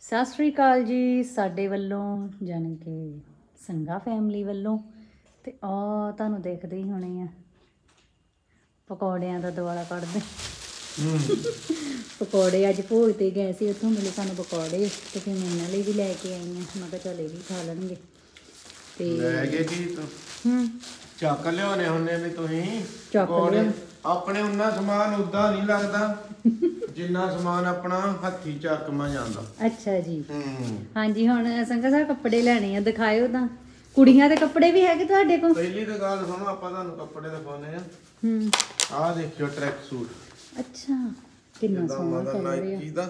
ਸਤਿ ਸ਼੍ਰੀ ਅਕਾਲ ਜੀ ਸਾਡੇ ਵੱਲੋਂ ਜਾਣੀ ਕਿ ਸੰਗਾ ਫੈਮਿਲੀ ਵੱਲੋਂ। ਤੇ ਆ ਤੁਹਾਨੂੰ ਦੇਖਦੇ ਹੀ ਹੋਣੇ ਆ ਪਕੌੜਿਆਂ ਦਾ ਦੁਆਲਾ ਕੱਢਦੇ। ਪਕੌੜੇ ਅੱਜ ਭੋਗ ਤੇ ਗਏ ਸੀ, ਉੱਥੋਂ ਮਿਲੇ ਸਾਨੂੰ ਪਕੌੜੇ ਤੇ ਫਿਰ ਮੈਂ ਇਹਨਾਂ ਲਈ ਵੀ ਲੈ ਕੇ ਆਈ ਹਾਂ। ਮੈਂ ਕਿਹਾ ਚੱਲ ਇਹ ਵੀ ਖਾ ਲੈਣਗੇ ਤੇ ਲੈ ਗਏ ਕੀ ਚੱਕ ਲਿਆਉਣੇ ਹੁੰਨੇ ਵੀ ਤੁਸੀਂ ਚੱਕ ਲਿਆ ਆਪਣੇ ਉਹਨਾਂ ਸਮਾਨ ਉਦਾਂ ਨਹੀਂ ਲੱਗਦਾ ਜਿੰਨਾ ਸਮਾਨ ਆਪਣਾ ਹੱਥੀ ਚੱਕਮਾ ਜਾਂਦਾ। ਅੱਛਾ ਜੀ ਹਾਂਜੀ। ਹੁਣ ਸੰਗਾ ਸਾਹਿਬ ਕੱਪੜੇ ਲੈਣੇ ਆ, ਦਿਖਾਇਓ ਤਾਂ। ਕੁੜੀਆਂ ਦੇ ਕੱਪੜੇ ਵੀ ਹੈਗੇ ਤੁਹਾਡੇ ਕੋਲ? ਪਹਿਲੀ ਤਾਂ ਗੱਲ ਸੁਣੋ, ਆਪਾਂ ਤੁਹਾਨੂੰ ਕੱਪੜੇ ਦਿਖਾਉਣੇ ਆ। ਆਹ ਦੇਖਿਓ ਟਰੈਕ ਸੂਟ। ਅੱਛਾ ਕਿੰਨਾ ਸੋਹਣਾ ਕਲਰ ਹੈ। ਨਾਈਕੀ ਦਾ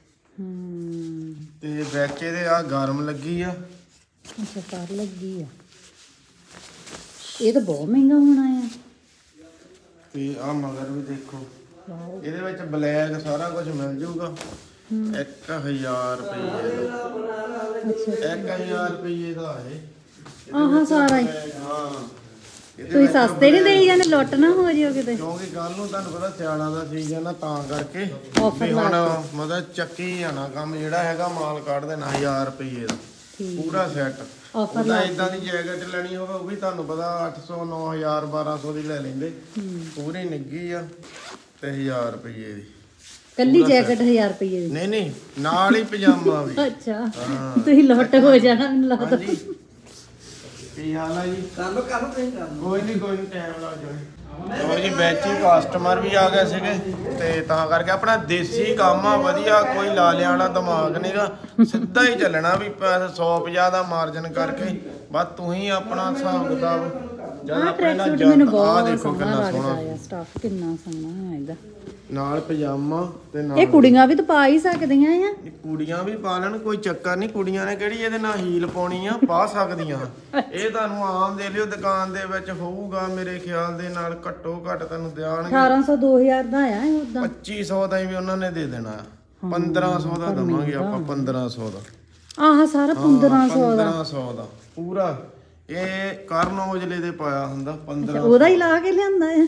ਤੇ ਵਿੱਚ ਇਹਦੇ ਆ ਗਰਮ ਲੱਗੀ ਆ। ਅੱਛਾ ਕਰ ਲੱਗੀ ਆ। ਇਹ ਤਾਂ ਬਹੁਤ ਮਹਿੰਗਾ ਹੋਣਾ ਆ। ਤੇ ਆ ਮਗਰ ਵੀ ਦੇਖੋ, ਇਹਦੇ ਵਿੱਚ ਬਲੈਕ ਸਾਰਾ ਕੁਝ ਮਿਲ ਜਾਊਗਾ 1000 ਰੁਪਏ ਦਾ। ਅੱਛਾ 1000 ਰੁਪਏ ਦਾ ਇਹ। ਆਹ ਸਾਰਾ ਹੀ ਹਾਂ ਤੁਸੀਂ ਸਸਤੇ ਨਹੀਂ ਦੇਈ ਜਾਂਦੇ, ਲੁੱਟ ਨਾ ਹੋ ਜਿਓ ਕਿਤੇ। ਕਿਉਂਕਿ ਕੱਲ ਨੂੰ ਤੁਹਾਨੂੰ ਪਤਾ ਸਿਆਲਾਂ ਦਾ ਸੀਜ਼ਨ ਆ, ਤਾਂ ਕਰਕੇ Offer ਵੀ ਹੁਣ ਮਤਲਬ ਚੱਕੀ ਜਾਣਾ ਕੰਮ ਜਿਹੜਾ ਹੈਗਾ, ਮਾਲ ਕੱਢ ਦੇਣਾ 1000 ਰੁਪਏ ਦਾ ਪੂਰਾ ਸੈੱਟ। ਆਫਰ ਉਹਦਾ ਇਦਾਂ ਦੀ ਜੈਕਟ ਲੈਣੀ ਹੋਵੇ ਉਹ ਵੀ ਤੁਹਾਨੂੰ ਪਤਾ 800 9000 1200 ਦੀ ਲੈ ਲੈਂਦੇ। ਪੂਰੀ ਨਿੱਗੀ ਆ ਤੇ 1000 ਰੁਪਏ ਦੀ ਕੱਲੀ ਜੈਕਟ 1000 ਰੁਪਏ ਦੀ? ਨਹੀਂ ਨਹੀਂ, ਨਾਲ ਹੀ ਪਜਾਮਾ ਵੀ। ਅੱਛਾ ਤੁਸੀਂ ਲੁੱਟ ਹੋ ਜਾਣਾ ਮੈਨੂੰ ਲੱਗਦਾ। ਹਾਂਜੀ ਕੀ ਹਾਲ ਆ ਜੀ? ਕਰ ਲੋ ਤੁਸੀਂ ਕਰ ਲੋ। ਕੋਈ ਨਹੀਂ ਟਾਈਮ ਲੱਗ ਜਾਣਾ। ਲੋ ਜੀ ਵਿੱਚ ਹੀ ਕਸਟਮਰ ਵੀ ਆ ਗਏ ਸੀਗੇ ਤੇ ਤਾਂ ਕਰਕੇ ਆਪਣਾ ਦੇਸੀ ਕੰਮ ਆ ਵਧੀਆ, ਕੋਈ ਲਾਲਿਆਂ ਵਾਲਾ ਦਿਮਾਗ ਨਹੀਂਗਾ, ਸਿੱਧਾ ਹੀ ਚੱਲਣਾ ਵੀ 150 ਦਾ ਮਾਰਜਨ ਕਰਕੇ। ਬਸ ਤੁਸੀਂ ਆਪਣਾ ਹਿਸਾਬ ਕਿਤਾਬ ਜਦ ਆਪਣੇ ਨਾਲ ਆ ਦੇਖੋ ਕਿੰਨਾ ਸੋਹਣਾ ਸਟਾਫ, ਕਿੰਨਾ ਸੋਹਣਾ ਹੈ ਇਹਦਾ। ਨਾਲ ਪਜਾਮਾ ਤੇ ਨਾਲ ਇਹ ਕੁੜੀਆਂ ਵੀ ਤਾਂ ਪਾ ਹੀ ਸਕਦੀਆਂ ਆ। ਕੁੜੀਆਂ ਵੀ ਪਾ ਲੈਣ, ਕੋਈ ਚੱਕਰ ਨਹੀਂ। ਕੁੜੀਆਂ ਨੇ ਕਿਹੜੀ ਇਹਦੇ ਨਾਲ ਹੀਲ ਪਾਉਣੀ ਆ, ਪਾ ਸਕਦੀਆਂ। ਇਹ ਤੁਹਾਨੂੰ ਆਮ ਦੇ ਲਿਓ ਦੁਕਾਨ ਦੇ ਵਿੱਚ ਹੋਊਗਾ ਮੇਰੇ ਖਿਆਲ ਦੇ ਨਾਲ ਘੱਟੋ ਘੱਟ ਤੁਹਾਨੂੰ ਦੇਣਗੇ 1800 2000 ਦਾ ਆ ਉਦਾਂ। 2500 ਦਾ ਵੀ ਉਹਨਾਂ ਨੇ ਦੇ ਦੇਣਾ। 1500 ਦਾ ਦਵਾਂਗੇ ਆਪਾਂ, 1500 ਦਾ। ਆਹ ਸਾਰਾ 1500 ਦਾ 1500 ਦਾ ਪੂਰਾ। ਇਹ ਕਰਨ ਔਜਲੇ ਦੇ ਪਾਇਆ ਹੁੰਦਾ 1500। ਉਹਦਾ ਹੀ ਲਾ ਕੇ ਲਿਆਂਦਾ ਆ।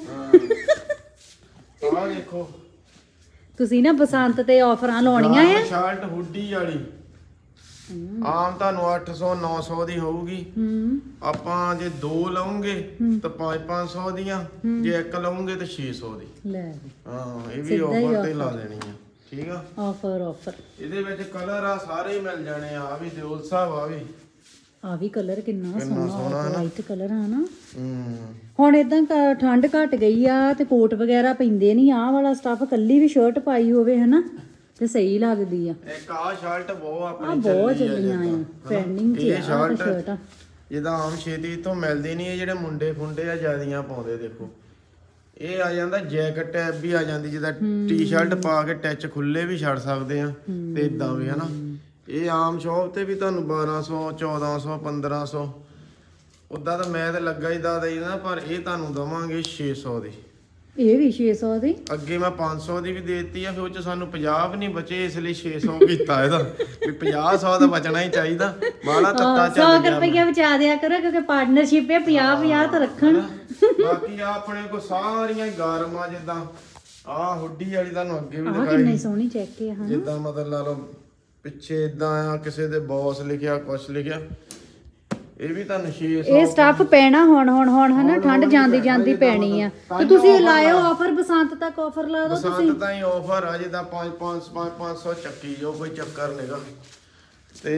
ਆਹ ਦੇਖੋ ਤੁਸੀਂ ਨਾ ਬਸੰਤ ਤੇ ਆਫਰਾਂ ਲਾਉਣੀਆਂ ਆ। ਸ਼ਰਟ ਹੁੱਡੀ ਵਾਲੀ ਆਮ ਤੁਹਾਨੂੰ 800 900 ਦੀ ਹੋਊਗੀ। ਆਪਾਂ ਜੇ 2 ਲਵਾਂਗੇ ਤਾਂ 500 ਦੀਆਂ, ਜੇ 1 ਲਵਾਂਗੇ ਤਾਂ 600 ਦੀ। ਲੈ ਹਾਂ ਇਹ ਵੀ ਆਫਰ ਤੇ ਲਾ ਦੇਣੀ ਆ। ਠੀਕ ਆ, ਆਫਰ ਇਹਦੇ ਵਿੱਚ ਕਲਰ ਆ ਸਾਰੇ ਮਿਲ ਜਾਣੇ ਆ। ਵੀ ਦਿਓਲ ਸਾਹਿਬ ਆ ਵੀ ਕਲਰ ਕਿੰਨਾ ਸੋਹਣਾ ਵਾਈਟ ਕਲਰ ਆ ਨਾ। ਹੁਣ ਇਦਾਂ ਠੰਡ ਘਟ ਗਈ ਆ ਤੇ ਕੋਟ ਵਗੈਰਾ ਪੈਂਦੇ ਨਹੀਂ। ਆਹ ਵਾਲਾ ਸਟਾਫ ਕੱਲੀ ਵੀ ਸ਼ਰਟ ਪਾਈ ਹੋਵੇ ਹਨਾ ਤੇ ਸਹੀ ਲੱਗਦੀ ਆ। ਇੱਕ ਆਹ ਸ਼ਰਟ ਆਪਣੀ ਬਹੁਤ ਚੱਲੀਆਂ ਆ, ਟ੍ਰੈਂਡਿੰਗ 'ਚ ਆ ਸ਼ਰਟ। ਜਿਹਦਾ ਆਮ ਛੇਤੀ ਇਥੋਂ ਮਿਲਦੀ ਨਹੀਂ। ਇਹ ਜਿਹੜੇ ਮੁੰਡੇ ਫੁੰਡੇ ਆ ਜਿਆਦੀਆਂ ਪਾਉਂਦੇ ਦੇਖੋ। ਇਹ ਆ ਜਾਂਦਾ ਜੈਕਟ ਟੈਬ ਵੀ ਆ ਜਾਂਦੀ, ਜਿਹਦਾ ਟੀ-ਸ਼ਰਟ ਪਾ ਕੇ ਟੱਚ ਖੁੱਲੇ ਵੀ ਛੱਡ ਸਕਦੇ ਆ ਤੇ ਇਦਾਂ ਵੀ ਹਨਾ। ਇਹ ਆਮ ਸ਼ੌਪ ਤੇ ਵੀ ਤੁਹਾਨੂੰ 1200 1400 1500 ਉਦਾਂ ਤਾਂ ਮੈਂ ਤੇ ਲੱਗਾ ਹੀ ਦਾ ਦੇਣਾ, ਪਰ ਇਹ ਤੁਹਾਨੂੰ ਦਵਾਂਗੇ 600 ਦੀ। ਇਹ ਵੀ 600 ਦੀ? ਅੱਗੇ ਮੈਂ 500 ਦੀ ਵੀ ਦੇਤੀ ਆ, ਫਿਰ ਉਹ ਚ ਸਾਨੂੰ 50 ਵੀ ਨਹੀਂ ਬਚੇ, ਇਸ ਲਈ 600 ਕੀਤਾ ਇਹਦਾ ਵੀ 50 ਦਾ ਬਚਣਾ ਹੀ ਚਾਹੀਦਾ। ਬਾਲਾ ਤੱਤਾ ਚੱਲ ਗਿਆ। 100 ਰੁਪਏ ਬਚਾ ਦਿਆ ਕਰੋ ਕਿਉਂਕਿ ਪਾਰਟਨਰਸ਼ਿਪ ਹੈ। 50 ਤਾਂ ਰੱਖਣ। ਬਾਕੀ ਆ ਆਪਣੇ ਕੋ ਸਾਰੀਆਂ ਗਰਮਾਂ ਜਿੱਦਾਂ ਆ ਹੁੱਡੀ ਵਾਲੀ ਤੁਹਾਨੂੰ ਅੱਗੇ ਵੀ ਦਿਖਾਈ। ਕਿੰਨੀ ਸੋਹਣੀ ਚੈੱਕ ਹੈ ਹਾਂ। ਜਿੱਦਾਂ ਮਤਲਬ ਲਾ ਲਓ ਪਿੱਛੇ ਇਦਾਂ ਆ, ਕਿਸੇ ਦੇ ਬੌਸ ਲਿਖਿਆ ਕੁਛ ਲਿਖਿਆ। ਇਹ ਵੀ ਤੁਹਾਨੂੰ 600। ਇਹ ਸਟਾਫ ਪੈਣਾ ਹੁਣ ਹਨਾ, ਠੰਡ ਜਾਂਦੀ ਪੈਣੀ ਆ ਤੇ ਤੁਸੀਂ ਲਾਇਓ ਆਫਰ। ਬਸੰਤ ਤੱਕ ਆਫਰ ਲਾ ਦਿਓ ਤੁਸੀਂ। ਬਸੰਤ ਤਾਂ ਹੀ ਆਫਰ ਆ, ਜਿੱਦਾਂ 500 ਚੱਕੀ ਜੋ ਕੋਈ ਚੱਕਰ ਨਹੀਂਗਾ। ਤੇ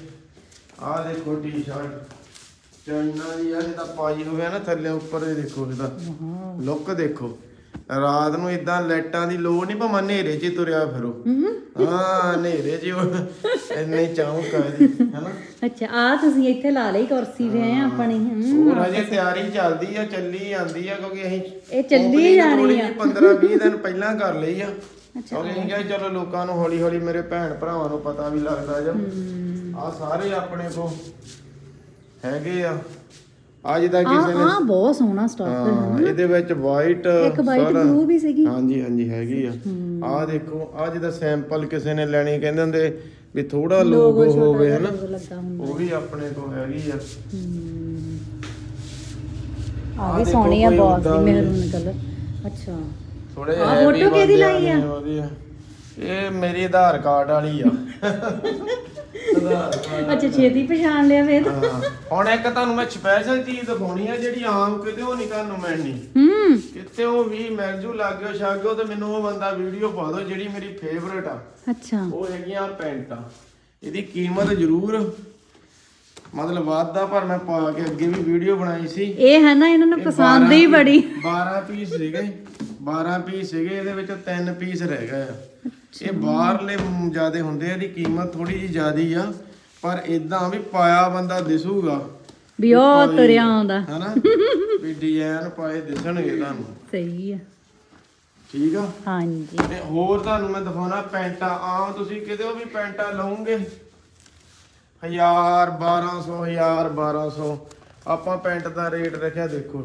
ਆਹ ਦੇਖੋ ਟੀ-ਸ਼ਰਟ ਚਾਈਨਾ ਦੀ ਆ, ਜਿੱਦਾਂ ਪਾਈ ਹੋਵੇ ਨਾ ਥੱਲੇ ਉੱਪਰ। ਇਹ ਦੇਖੋ ਇਹਦਾ ਲੁੱਕ ਦੇਖੋ। ਰਾਤ ਨੂੰ ਇਦਾਂ ਲਾਈਟਾਂ ਦੀ ਲੋੜ ਨਹੀਂ, ਭਾਵੇਂ ਹਨੇਰੇ 'ਚ ਤੁਰਿਆ ਫਿਰੋ। ਹਾਂ ਹਨੇਰੇ 'ਚ ਇੰਨੇ ਚੌਂਕ ਆ ਜੀ ਹਨਾ। ਅੱਛਾ ਆ ਤੁਸੀਂ ਇੱਥੇ ਲਾ ਲਈ ਕੁਰਸੀ ਵੇ ਆਪਣੀ? ਹੋਰ ਅਜੇ ਤਿਆਰੀ ਚੱਲਦੀ ਆ, ਚੱਲੀ ਜਾਂਦੀ ਆ ਕਿਉਂਕਿ ਅਸੀਂ ਇਹ ਚੱਲੀ ਜਾਣੀ ਆ। 15-20 ਦਿਨ ਪਹਿਲਾਂ ਕਰ ਲਈ ਆ ਕਿਉਂਕਿ ਅਸੀਂ ਕਿਹਾ ਚਲੋ ਲੋਕਾਂ ਨੂੰ ਹੌਲੀ ਹੌਲੀ ਮੇਰੇ ਭੈਣ ਭਰਾਵਾਂ ਨੂੰ ਪਤਾ ਵੀ ਲੱਗਦਾ ਜਾ। ਆ ਸਾਰੇ ਆਪਣੇ ਕੋ ਹੈਗੇ ਆ। ਅੱਜ ਦਾ ਕਿਸੇ ਨੇ ਬਹੁਤ ਸੋਹਣਾ ਸਟਾਫ ਹੈ। ਇਹਦੇ ਵਿੱਚ ਵਾਈਟ ਇੱਕ ਵਾਈਟ ਬਲੂ ਵੀ ਸੀਗੀ। ਹਾਂਜੀ ਹੈਗੀ ਆ। ਆਹ ਦੇਖੋ ਆ ਜਿਹਦਾ ਸੈਂਪਲ ਕਿਸੇ ਨੇ ਲੈਣੀ, ਕਹਿੰਦੇ ਹੁੰਦੇ ਵੀ ਥੋੜਾ ਲੋਗੋ ਹੋਵੇ ਹਨਾ, ਉਹ ਵੀ ਆਪਣੇ ਕੋਲ ਹੈਗੀ ਆ। ਆ ਵੀ ਸੋਹਣੀ ਆ ਬਹੁਤ, ਮਹਿਰੂਨ ਕਲਰ। ਅੱਛਾ ਥੋੜੇ ਆ ਫੋਟੋ ਕਿਹਦੀ ਲਾਈ ਆ? ਇਹ ਮੇਰੀ ਆਧਾਰ ਕਾਰਡ ਵਾਲੀ ਆ। ਅੱਛਾ ਛੇਤੀ ਪਛਾਣ ਲਿਆ ਵੇ ਤਾਂ। ਹਾਂ ਹੁਣ ਇੱਕ ਤੁਹਾਨੂੰ ਮੈਂ ਸਪੈਸ਼ਲ ਚੀਜ਼ ਦਿਖਾਉਣੀ ਆ ਜਿਹੜੀ ਆਮ ਕਿਤੇ ਉਹ ਨਹੀਂ ਤੁਹਾਨੂੰ ਮਿਲਣੀ। ਕਿਤੇ ਉਹ ਵੀ ਮਿਲ ਜੂ ਲਾਗਿਓ ਛਾਗਿਓ ਤੇ ਮੈਨੂੰ ਉਹ ਬੰਦਾ ਵੀਡੀਓ ਪਾ ਦਿਓ ਜਿਹੜੀ ਮੇਰੀ ਫੇਵਰੇਟ ਆ। ਅੱਛਾ ਉਹ ਹੈਗੀਆਂ ਪੈਂਟਾਂ। ਇਹਦੀ ਕੀਮਤ ਜ਼ਰੂਰ ਮਤਲਬ ਵੱਧਦਾ ਪਰ ਮੈਂ ਪਾ ਕੇ ਅੱਗੇ ਵੀ ਵੀਡੀਓ ਬਣਾਈ ਸੀ। ਇਹ ਹੈ ਨਾ ਇਹਨਾਂ ਨੂੰ ਪਸੰਦ ਹੀ ਬੜੀ। 12 ਪੀਸ ਸੀਗੇ 12 ਪੀਸ ਸੀਗੇ ਇਹਦੇ ਵਿੱਚ 3 ਪੀਸ ਰਹਿ ਗਏ ਆ। ਇਹ ਬਾਹਰਲੇ ਜਿਆਦੇ ਹੁੰਦੇ ਆ ਇਹਦੀ ਕੀਮਤ ਥੋੜੀ ਜਿਹੀ ਜ਼ਿਆਦੀ ਆ ਪਰ ਇਦਾਂ ਵੀ ਪਾਇਆ ਬੰਦਾ ਦਿਸੂਗਾ ਵੀ ਉਹ ਤੁਰਿਆ ਆਉਂਦਾ ਹਨਾ ਵੀ ਡਿਜ਼ਾਈਨ ਪਾਏ ਦਿਸਣਗੇ ਤੁਹਾਨੂੰ। ਸਹੀ ਆ ਠੀਕ ਆ ਹਾਂਜੀ। ਤੇ ਹੋਰ ਤੁਹਾਨੂੰ ਮੈਂ ਦਿਖਾਉਣਾ ਪੈਂਟਾਂ ਆਮ ਤੁਸੀਂ ਕਿਤੇ ਵੀ ਪੈਂਟਾਂ ਲਓਗੇ 1000 1200 1000 1200 ਆਪਾਂ ਪੈਂਟ ਦਾ ਰੇਟ ਰੱਖਿਆ ਦੇਖੋ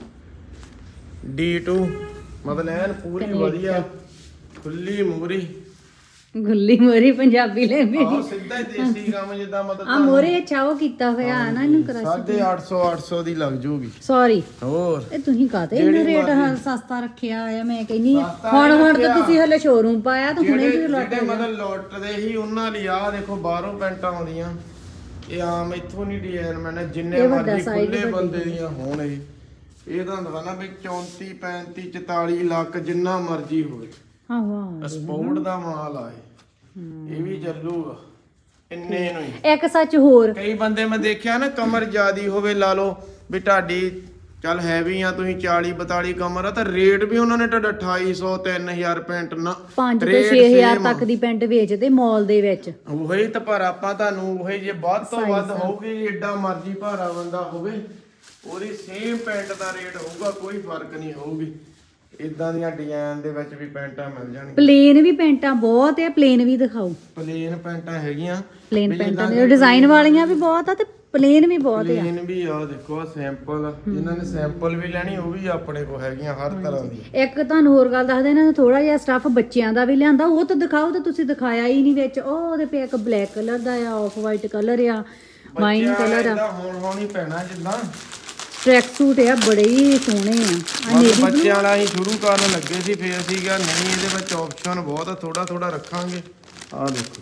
D2 ਮਤਲਬ ਐਨ ਪੂਰੀ ਵਧੀਆ ਖੁੱਲੀ ਮੂਰੀ ਗੁੱਲੀ ਮੋਰੀ ਪੰਜਾਬੀ ਲੈ ਵੀ ਆਹ ਸਿੱਧਾ ਹੀ ਦੇਸੀ ਕੰਮ ਜਿੱਦਾਂ ਮਤਲਬ ਆ ਮੋਰੇ ਚਾਓ ਕੀਤਾ ਹੋਇਆ ਆ ਨਾ ਇਹਨੂੰ ਕਰਾ 850 800 ਦੀ ਲੱਗ ਜੂਗੀ। ਸੌਰੀ ਹੋਰ ਇਹ ਤੁਸੀਂ ਕਾਤੇ ਇਹਨੂੰ ਰੇਟ ਸਸਤਾ ਰੱਖਿਆ ਆ। ਮੈਂ ਕਹਿੰਨੀ ਹੁਣ ਤਾਂ ਤੁਸੀਂ ਹਲੇ ਸ਼ੋਰੂਮ ਪਾਇਆ ਤਾਂ ਹੁਣੇ ਵੀ ਲੱਟ ਜਿਹੜੇ ਮਤਲਬ ਲੁੱਟਦੇ ਹੀ ਉਹਨਾਂ ਲਈ ਆਹ ਦੇਖੋ ਬਾਹਰੋਂ ਪੈਂਟਾਂ ਆਉਂਦੀਆਂ ਇਹ ਆਮ ਇੱਥੋਂ ਨਹੀਂ ਡਿਜ਼ਾਈਨ ਮੈਨੇ ਜਿੰਨੇ ਮਰਜ਼ੀ ਖੁੱਲੇ ਬੰਦੇ ਦੀਆਂ ਹੋਣ ਇਹ ਤਾਂ ਦਿਖਾਣਾ ਵੀ 34 35 44 ਲੱਖ ਜਿੰਨਾ ਮਰਜ਼ੀ ਹੋਵੇ। ਆਹੋ ਸਪੋਰਟ ਦਾ ਮਾਲ ਆ ਇਹ ਵੀ ਚੱਲੂਗਾ ਇੰਨੇ ਨੂੰ ਹੀ। ਇੱਕ ਸੱਚ ਹੋਰ ਕਈ ਬੰਦੇ ਮੈਂ ਦੇਖਿਆ ਨਾ ਕਮਰ ਜ਼ਿਆਦੀ ਹੋਵੇ ਲਾ ਲਓ ਵੀ ਤੁਹਾਡੀ ਚੱਲ ਹੈਵੀ ਆ ਤੁਸੀਂ 40 42 ਕਮਰ ਆ ਤਾਂ ਰੇਟ ਵੀ ਉਹਨਾਂ ਨੇ ਤੁਹਾਡਾ 2800 3000 ਪੈਂਟ ਨਾ 5 ਤੋਂ 6000 ਤੱਕ ਦੀ ਪੈਂਟ ਵੇਚਦੇ ਮਾਲ ਦੇ ਵਿੱਚ। ਉਹੀ ਤਾਂ ਪਰ ਆਪਾਂ ਤੁਹਾਨੂੰ ਉਹੀ ਜੇ ਵੱਧ ਤੋਂ ਵੱਧ ਹੋਊਗੀ ਏਡਾ ਮਰਜ਼ੀ ਭਾਰਾ ਬੰਦਾ ਹੋਵੇ ਉਹਦੀ ਸੇਮ ਪੈਂਟ ਦਾ ਰੇਟ ਹੋਊਗਾ ਕੋਈ ਫਰਕ ਨਹੀਂ ਹੋਊਗੀ। ਇਦਾਂ ਦੀਆਂ ਡਿਜ਼ਾਈਨ ਦੇ ਵਿੱਚ ਵੀ ਪੈਂਟਾਂ ਮਿਲ ਜਾਣਗੀਆਂ। ਪਲੇਨ ਵੀ ਪੈਂਟਾਂ ਬਹੁਤ ਆ ਪਲੇਨ ਵੀ ਦਿਖਾਓ। ਪਲੇਨ ਪੈਂਟਾਂ ਹੈਗੀਆਂ ਪਲੇਨ ਪੈਂਟਾਂ ਦੇ ਡਿਜ਼ਾਈਨ ਵਾਲੀਆਂ ਵੀ ਬਹੁਤ ਆ ਤੇ ਪਲੇਨ ਵੀ ਬਹੁਤ ਆ। ਪਲੇਨ ਵੀ ਆ ਦੇਖੋ ਸੈਂਪਲ ਜਿਨ੍ਹਾਂ ਨੇ ਸੈਂਪਲ ਵੀ ਲੈਣੀ ਉਹ ਵੀ ਆਪਣੇ ਕੋਲ ਹੈਗੀਆਂ ਹਰ ਤਰ੍ਹਾਂ ਦੀ। ਇੱਕ ਤੁਹਾਨੂੰ ਹੋਰ ਗੱਲ ਦੱਸਦੇ ਇਹਨਾਂ ਨੇ ਥੋੜਾ ਜਿਹਾ ਸਟੱਫ ਬੱਚਿਆਂ ਦਾ ਵੀ ਲਿਆਂਦਾ ਉਹ ਤਾਂ ਦਿਖਾਓ ਤਾਂ ਤੁਸੀਂ ਦਿਖਾਇਆ ਹੀ ਨਹੀਂ ਵਿੱਚ। ਉਹ ਉਹਦੇ ਪੇ ਇੱਕ ਬਲੈਕ ਕਲਰ ਦਾ ਆ ਆਫ ਵਾਈਟ ਕਲਰ ਆ ਵਾਈਨ ਕਲਰ ਆ ਹੁਣ ਹੀ ਪੈਣਾ ਜਿੱਦਾਂ ਟਰੈਕ ਸੂਟ ਆ ਬੜੇ ਹੀ ਸੋਹਣੇ ਆ। ਬੱਚਿਆਂ ਵਾਲਾ ਅਸੀਂ ਸ਼ੁਰੂ ਕਰਨ ਲੱਗੇ ਸੀ ਫੇਰ ਅਸੀਂ ਕਿਹਾ ਨਹੀਂ ਇਹਦੇ ਵਿੱਚ ਆਪਸ਼ਨ ਬਹੁਤ ਥੋੜਾ ਥੋੜਾ ਰੱਖਾਂਗੇ। ਆਹ ਦੇਖੋ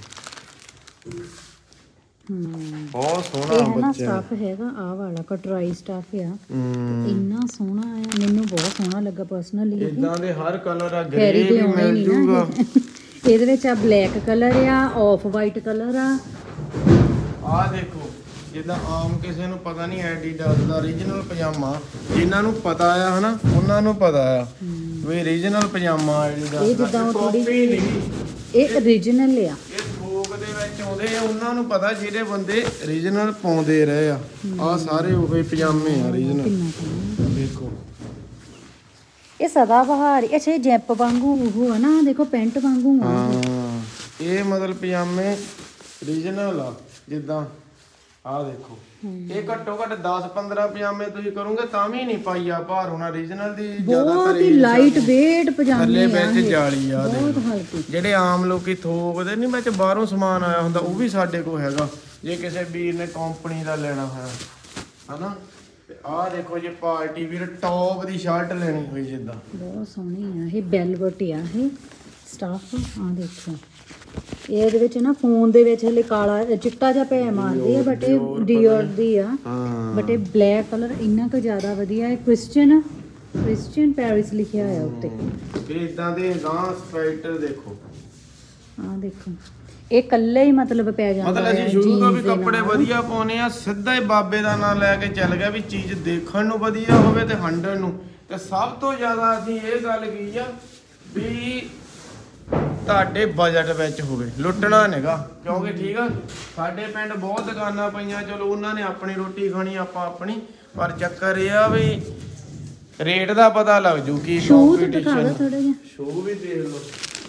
ਬਹੁਤ ਸੋਹਣਾ ਬੱਚਾ ਸਟੱਫ ਹੈਗਾ ਆਹ ਵਾਲਾ ਕਟਰਾਈ ਸਟੱਫ ਆ ਇੰਨਾ ਸੋਹਣਾ ਆ ਮੈਨੂੰ ਬਹੁਤ ਸੋਹਣਾ ਲੱਗਾ ਪਰਸਨਲੀ। ਇਦਾਂ ਦੇ ਹਰ ਕਲਰ ਆ ਗ੍ਰੇ ਵੀ ਮਿਲ ਜੂਗਾ ਇਹਦੇ ਵਿੱਚ ਆ ਬਲੈਕ ਕਲਰ ਆ ਆਫ ਵਾਈਟ ਕਲਰ ਆ। ਆਹ ਦੇਖੋ ਜਿੱਦਾਂ ਆਮ ਕਿਸੇ ਨੂੰ ਪਤਾ ਨਹੀਂ ਐਡੀਡਾਸ ਦਾ ਓਰੀਜਨਲ ਪਜਾਮਾ ਜਿਨ੍ਹਾਂ ਨੂੰ ਪਤਾ ਆ ਹਨਾ ਉਹਨਾਂ ਨੂੰ ਪਤਾ ਆ ਵੀ ਓਰੀਜਨਲ ਪਜਾਮਾ ਐਡੀਡਾਸ ਦਾ ਕਾਪੀ ਨਹੀਂ ਇਹ ਓਰੀਜਨਲ ਆ। ਇਹ ਥੋਕ ਦੇ ਵਿੱਚ ਆਉਂਦੇ ਆ ਉਹਨਾਂ ਨੂੰ ਪਤਾ ਜਿਹੜੇ ਬੰਦੇ ਓਰੀਜਨਲ ਪਾਉਂਦੇ ਰਹੇ ਆ। ਆਹ ਸਾਰੇ ਉਹੀ ਪਜਾਮੇ ਆ ਓਰੀਜਨਲ ਦੇਖੋ ਇਹ ਸਦਾ ਬਹਾਰ ਅੱਛਾ ਇਹ ਜੈਪ ਵਾਂਗੂ ਉਹ ਆ ਨਾ ਦੇਖੋ ਪੈਂਟ ਵਾਂਗੂ ਆ। ਹਾਂ ਇਹ ਮਤਲਬ ਪਜਾਮੇ ਓਰੀਜਨਲ ਆ ਜਿੱਦਾਂ ਆਹ ਦੇਖੋ ਇਹ ਘੱਟੋ ਘੱਟ 10-15 ਪਜਾਮੇ ਤੁਸੀਂ ਕਰੋਗੇ ਤਾਂ ਵੀ ਨਹੀਂ ਪਾਈਆ ਭਾਰ ਹੋਣਾ ਓਰੀਜਨਲ ਦੀ ਜ਼ਿਆਦਾਤਰ ਹੀ ਲਾਈਟ weight ਪਜਾਮੇ ਥੱਲੇ ਵਿੱਚ ਜਾਲੀ ਆ ਬਹੁਤ ਹਲਕੀ। ਜਿਹੜੇ ਆਮ ਲੋਕੀ ਥੋਕਦੇ ਨਹੀਂ ਵਿੱਚ ਬਾਹਰੋਂ ਸਮਾਨ ਆਇਆ ਹੁੰਦਾ ਉਹ ਵੀ ਸਾਡੇ ਕੋਲ ਹੈਗਾ ਜੇ ਕਿਸੇ ਵੀਰ ਨੇ ਕੰਪਨੀ ਦਾ ਲੈਣਾ ਹੋਇਆ ਹਨਾ। ਤੇ ਆਹ ਦੇਖੋ ਜੇ ਪਾਰਟੀ ਵੀਰ ਟੌਪ ਦੀ ਸ਼ਰਟ ਲੈਣੀ ਹੋਈ ਜਿੱਦਾਂ ਬਹੁਤ ਸੋਹਣੀ ਆ ਇਹ ਵੈਲਵਟ ਆ ਇਹ ਸਟਾਫ ਆ ਦੇਖੋ ਇਹਦੇ ਵਿੱਚ ਨਾ ਫੋਨ ਦੇ ਵਿੱਚ ਹਲੇ ਕਾਲਾ ਚਿੱਟਾ ਜਿਹਾ ਪੈ ਮਾਰਦੇ ਆ ਬਟ ਇਹ ਡੀਓਰ ਦੀ ਆ ਬਟ ਇਹ ਬਲੈਕ ਕਲਰ ਇੰਨਾ ਕੁ ਜ਼ਿਆਦਾ ਵਧੀਆ ਹੈ। ਕ੍ਰਿਸਚੀਅਨ ਪੈਰਿਸ ਲਿਖਿਆ ਹੋਇਆ ਉੱਤੇ। ਇਹ ਇਦਾਂ ਦੇ ਗਾਂ ਸਵੈਟਰ ਦੇਖੋ ਆ ਦੇਖੋ ਇਹ ਕੱਲੇ ਹੀ ਮਤਲਬ ਪੈ ਜਾਂਦਾ ਮਤਲਬ ਅਸੀਂ ਸ਼ੁਰੂ ਤੋਂ ਵੀ ਕੱਪੜੇ ਵਧੀਆ ਪਾਉਨੇ ਆ ਸਿੱਧਾ ਹੀ ਬਾਬੇ ਦਾ ਨਾਮ ਲੈ ਕੇ ਚੱਲ ਗਿਆ ਵੀ ਚੀਜ਼ ਦੇਖਣ ਨੂੰ ਵਧੀਆ ਹੋਵੇ ਤੇ ਹੰਡਣ ਨੂੰ। ਤੇ ਸਭ ਤੋਂ ਜ਼ਿਆਦਾ ਅਸੀਂ ਇਹ ਗੱਲ ਕੀ ਆ ਵੀ ਤੁਹਾਡੇ ਬਜਟ ਵਿੱਚ ਹੋਵੇ ਲੁੱਟਣਾ ਨਹੀਂਗਾ ਕਿਉਂਕਿ ਠੀਕ ਆ ਸਾਡੇ ਪਿੰਡ ਬਹੁਤ ਦੁਕਾਨਾਂ ਪਈਆਂ ਚਲੋ ਉਹਨਾਂ ਨੇ ਆਪਣੀ ਰੋਟੀ ਖਾਣੀ ਆਪਾਂ ਆਪਣੀ ਪਰ ਚੱਕਰ ਇਹ ਆ ਵੀ ਰੇਟ ਦਾ ਪਤਾ ਲੱਗ ਜੂ ਕੀ ਕੰਪੀਟੀਸ਼ਨ ਥੋੜਾ ਜਿਹਾ ਸ਼ੋ ਵੀ ਦੇਖ ਲਓ।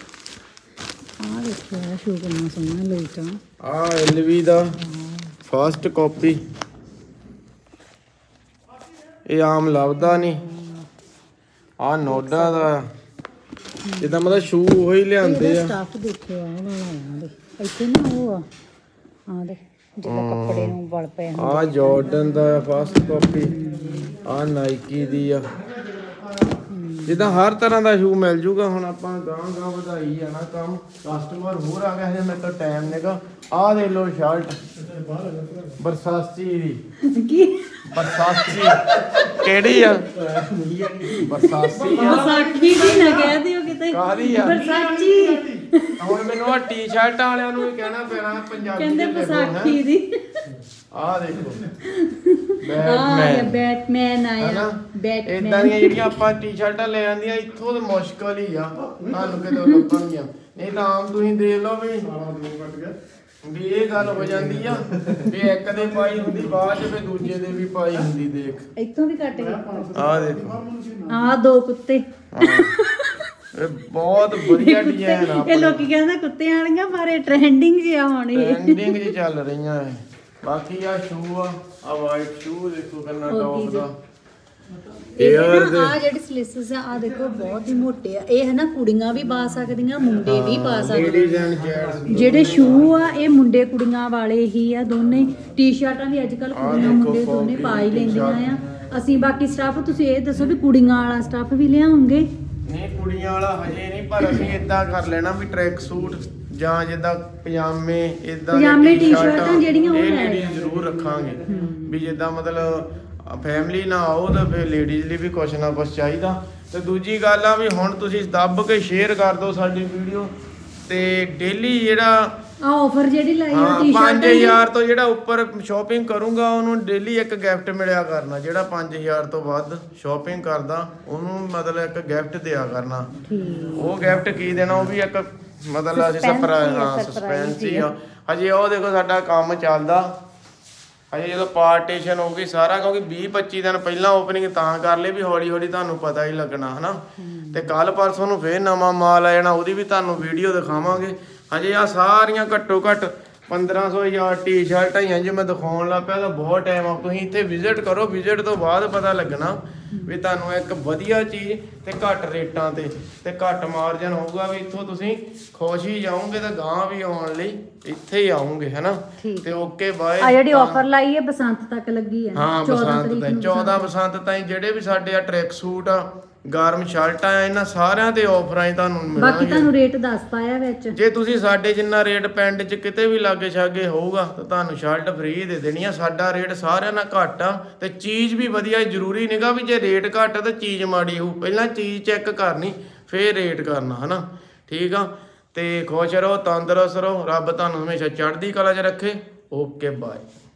ਆ ਦੇਖੋ ਇਹ ਸ਼ੂ ਕਿੰਨਾ ਸੋਹਣਾ ਲੇਟਾ ਆ ਐਲਵੀ ਦਾ ਫਸਟ ਕਾਪੀ ਇਹ ਆਮ ਲੱਭਦਾ ਨਹੀਂ ਆ ਨੋਡਾ ਦਾ ਜਿੱਦਾਂ ਮਤਲਬ ਸ਼ੂ ਉਹੀ ਲਿਆਂਦੇ ਆ। ਸਟਾਫ ਦੇਖਿਓ ਆ ਵਾਲਾ ਦੇ ਇੱਥੇ ਨਾ ਉਹ ਆ ਦੇ ਜਿਹੜਾ ਕੱਪੜੇ ਨੂੰ ਵਲ ਪਏ ਆ ਜਾਰਡਨ ਦਾ ਫਸਟ ਕਾਪੀ ਆ ਨਾਈਕੀ ਦੀ ਆ ਜਿੱਦਾਂ ਹਰ ਤਰ੍ਹਾਂ ਦਾ ਸ਼ੂ ਮਿਲ ਜੂਗਾ। ਹੁਣ ਆਪਾਂ ਗਾਂ ਵਧਾਈ ਜਾਣਾ ਕੰਮ। ਕਸਟਮਰ ਹੋਰ ਆ ਗਿਆ ਹਜੇ ਮੇਰੇ ਕੋਲ ਟਾਈਮ ਨੇਗਾ। ਆਹ ਦੇ ਲੋ ਸ਼ਰਟ ਬਰਸਾਤੀ ਦੀ। ਕੀ ਬਰਸਾਤੀ ਕਿਹੜੀ ਆ? ਬਰਸਾਤੀ ਆ। ਵਿਸਾਖੀ ਦੀ ਨਾ ਕਹਿ ਦਿਓ ਕਿਤੇ। ਕਾਹਦੀ ਆ? ਬਰਸਾਚੀ। ਹੁਣ ਮੈਨੂੰ ਆ ਟੀ-ਸ਼ਰਟਾਂ ਵਾਲਿਆਂ ਨੂੰ ਵੀ ਕਹਿਣਾ ਪੈਣਾ ਪੰਜਾਬੀ ਕਹਿੰਦੇ ਵਿਸਾਖੀ ਦੀ। ਆਹ ਦੇਖੋ ਬੈਟਮੈਨ ਆਇਆ। ਬੈਟਮੈਨ ਇਦਾਂ ਦੀਆਂ ਜਿਹੜੀਆਂ ਆਪਾਂ ਟੀ-ਸ਼ਰਟਾਂ ਲੈ ਆਂਦੀਆਂ ਇੱਥੋਂ ਤਾਂ ਮੁਸ਼ਕਲ ਹੀ ਆ ਤੁਹਾਨੂੰ ਕਿਤੇ ਲੱਭਣਗੀਆਂ। ਨਹੀਂ ਤਾਂ ਆਮ ਤੁਸੀਂ ਦੇਖ ਲਓ ਵੀ ਇਹ ਗੱਲ ਹੋ ਜਾਂਦੀ ਆ ਵੀ ਇੱਕ ਦੇ ਪਾਈ ਹੁੰਦੀ ਬਾਅਦ ਚ, ਫਿਰ ਦੂਜੇ ਦੇ ਵੀ ਪਾਈ ਹੁੰਦੀ। ਦੇਖ ਇੱਥੋਂ ਵੀ ਕੱਟ ਗਏ। ਆਹ ਦੇਖੋ ਆਹ 2 ਕੁੱਤੇ। ਇਹ ਬਹੁਤ ਵਧੀਆ ਡਿਜ਼ਾਈਨ ਆ। ਇਹ ਲੋਕੀ ਕਹਿੰਦੇ ਕੁੱਤਿਆਂ ਵਾਲੀਆਂ ਪਰ ਇਹ ਟ੍ਰੈਂਡਿੰਗ ਜਿਹਾ ਹੋਣੀ। ਟ੍ਰੈਂਡਿੰਗ ਜੀ ਚੱਲ ਰਹੀਆਂ ਇਹ। ਬਾਕੀ ਆ ਸ਼ੂ ਆ ਵਾਈਟ ਸ਼ੂ ਦੇਖੋ ਕਿੰਨਾ ਟੌਪ ਦਾ। ਇਹ ਨਾ ਆ ਜਿਹੜੇ ਸਲਿਸਸ ਆ ਦੇਖੋ ਬਹੁਤ ਹੀ ਮੋਟੇ ਆ। ਇਹ ਹੈ ਨਾ ਕੁੜੀਆਂ ਵੀ ਪਾ ਸਕਦੀਆਂ, ਮੁੰਡੇ ਵੀ ਪਾ ਸਕਦੇ। ਲੇਡੀਜ਼ ਐਂਡ ਜੈਂਟਸ ਜਿਹੜੇ ਸ਼ੂ ਆ ਇਹ ਮੁੰਡੇ ਕੁੜੀਆਂ ਵਾਲੇ ਹੀ ਆ ਦੋਨੇ। ਟੀ-ਸ਼ਰਟਾਂ ਵੀ ਅੱਜ ਕੱਲ ਕੁੜੀਆਂ ਮੁੰਡੇ ਦੋਨੇ ਪਾ ਹੀ ਲੈਂਦੀਆਂ ਆ। ਅਸੀਂ ਬਾਕੀ ਸਟਾਫ ਤੁਸੀਂ ਇਹ ਦੱਸੋ ਵੀ ਕੁੜੀਆਂ ਵਾਲਾ ਸਟਾਫ ਵੀ ਲਿਆਉਂਗੇ? ਨਹੀਂ ਕੁੜੀਆਂ ਵਾਲਾ ਹਜੇ ਨਹੀਂ, ਪਰ ਅਸੀਂ ਇਦਾਂ ਕਰ ਲੈਣਾ ਵੀ ਟਰੈਕ ਸੂਟ ਜਾਂ ਜਿੱਦਾਂ ਪਜਾਮੇ ਇਦਾਂ ਪਜਾਮੇ ਟੀ-ਸ਼ਰਟਾਂ ਜਿਹੜੀਆਂ ਉਹ ਇਹ ਲੈ ਲੇਡੀਜ਼ ਜ਼ਰੂਰ ਰੱਖਾਂਗੇ ਵੀ ਜਿੱਦਾਂ ਮਤਲਬ ਫੈਮਿਲੀ ਨਾ ਆਓ ਤਾਂ ਫਿਰ ਲੇਡੀਜ਼ ਲਈ ਵੀ ਕੁਛ ਨਾ ਕੁਛ ਚਾਹੀਦਾ। ਤੇ ਦੂਜੀ ਗੱਲ ਆ ਵੀ ਹੁਣ ਤੁਸੀਂ ਦੱਬ ਕੇ ਸ਼ੇਅਰ ਕਰ ਦਿਓ ਸਾਡੀ ਵੀਡੀਓ ਤੇ ਡੇਲੀ ਜਿਹੜਾ ਆ ਆਫਰ ਜਿਹੜੀ ਲਾਈ ਆ ਹਾਂ ਟੀ-ਸ਼ਰਟ 5000 ਤੋਂ ਜਿਹੜਾ ਉੱਪਰ ਸ਼ਾਪਿੰਗ ਕਰੂੰਗਾ ਉਹਨੂੰ ਡੇਲੀ ਇੱਕ ਗਿਫਟ ਮਿਲਿਆ ਕਰਨਾ। ਜਿਹੜਾ 5000 ਤੋਂ ਵੱਧ ਸ਼ਾਪਿੰਗ ਕਰਦਾ ਉਹਨੂੰ ਮਤਲਬ ਇੱਕ ਗਿਫਟ ਦਿਆ ਕਰਨਾ। ਉਹ ਗਿਫਟ ਕੀ ਦੇਣਾ ਉਹ ਵੀ ਇੱਕ ਮਤਲਬ ਸਸਪੈਂਸ ਹੀ ਆ। ਹਜੇ ਉਹ ਦੇਖੋ ਸਾਡਾ ਕੰਮ ਚੱਲਦਾ ਹਜੇ ਜਦੋਂ ਪਾਰਟੀਸ਼ਨ ਹੋ ਗਈ ਸਾਰਾ, ਕਿਉਂਕਿ 20-25 ਦਿਨ ਪਹਿਲਾਂ ਓਪਨਿੰਗ ਤਾਂ ਕਰ ਲਈ ਵੀ ਹੌਲੀ ਹੌਲੀ ਤੁਹਾਨੂੰ ਪਤਾ ਹੀ ਲੱਗਣਾ ਹਨਾ। ਤੇ ਕੱਲ ਪਰਸੋਂ ਨੂੰ ਫੇਰ ਨਵਾਂ ਮਾਲ ਆ ਜਾਣਾ, ਉਹਦੀ ਵੀ ਤੁਹਾਨੂੰ ਵੀਡੀਓ ਦਿਖਾਵਾਂਗੇ। ਹਜੇ ਆ ਸਾਰੀਆਂ ਘੱਟੋ ਘੱਟ 1500 ਟੀ-ਸ਼ਰਟਾਂ ਹੀ ਜੇ ਮੈਂ ਦਿਖਾਉਣ ਲੱਗ ਪਿਆ ਤਾਂ ਬਹੁਤ ਟਾਈਮ ਆ। ਤੁਸੀਂ ਇੱਥੇ ਵਿਜ਼ਿਟ ਕਰੋ, ਵਿਜ਼ਿਟ ਤੋਂ ਬਾਅਦ ਪਤਾ ਲੱਗਣਾ ਵੀ ਤੁਹਾਨੂੰ ਇੱਕ ਵਧੀਆ ਚੀਜ਼ ਤੇ ਘੱਟ ਰੇਟਾਂ ਤੇ ਘੱਟ ਮਾਰਜਨ ਹੋਊਗਾ ਵੀ ਇੱਥੋਂ ਤੁਸੀਂ ਖੁਸ਼ ਹੀ ਜਾਓਗੇ ਤਾਂ ਗਾਂ ਵੀ ਆਉਣ ਲਈ ਇੱਥੇ ਹੀ ਆਉਂਗੇ ਹਨਾ। ਤੇ ਓਕੇ ਬਾਏ। ਆ ਜਿਹੜੀ ਆਫਰ ਲਾਈ ਹੈ ਬਸੰਤ ਤੱਕ ਲੱਗੀ ਹੈ। ਹਾਂ ਬਸੰਤ ਤਾਈਂ 14 ਬਸੰਤ ਤਾਈਂ ਜਿਹੜੇ ਵੀ ਸਾਡੇ ਆ ਟਰੈਕ ਸੂਟ ਆ ਗਰਮ ਸ਼ਰਟਾਂ ਆ ਇਹਨਾਂ ਸਾਰਿਆਂ ਤੇ ਆਫਰਾਂ ਹੀ ਤੁਹਾਨੂੰ ਮਿਲਣਗੀਆਂ। ਬਾਕੀ ਤੁਹਾਨੂੰ ਰੇਟ ਦੱਸਤਾ ਆ ਵਿੱਚ। ਜੇ ਤੁਸੀਂ ਸਾਡੇ ਜਿੰਨਾ ਰੇਟ ਪਿੰਡ 'ਚ ਕਿਤੇ ਵੀ ਲਾਗੇ ਛਾਗੇ ਹੋਊਗਾ ਤਾਂ ਤੁਹਾਨੂੰ ਸ਼ਰਟ ਫ੍ਰੀ ਦੇ ਦੇਣੀ ਆ। ਸਾਡਾ ਰੇਟ ਸਾਰਿਆਂ ਨਾਲ ਘੱਟ ਆ ਤੇ ਚੀਜ਼ ਵੀ ਵਧੀਆ। ਜ਼ਰੂਰੀ ਨਹੀਂਗਾ ਵੀ ਜੇ ਰੇਟ ਘੱਟ ਆ ਤਾਂ ਚੀਜ਼ ਮਾੜੀ ਹੋਊ। ਪਹਿਲਾਂ ਚੀਜ਼ ਚੈੱਕ ਕਰਨੀ ਫੇਰ ਰੇਟ ਕਰਨਾ ਹਨਾ। ਠੀਕ ਆ ਤੇ ਖੁਸ਼ ਰਹੋ, ਤੰਦਰੁਸਤ ਰਹੋ, ਰੱਬ ਤੁਹਾਨੂੰ ਹਮੇਸ਼ਾ ਚੜ੍ਹਦੀ ਕਲਾ 'ਚ ਰੱਖੇ। Okay bye.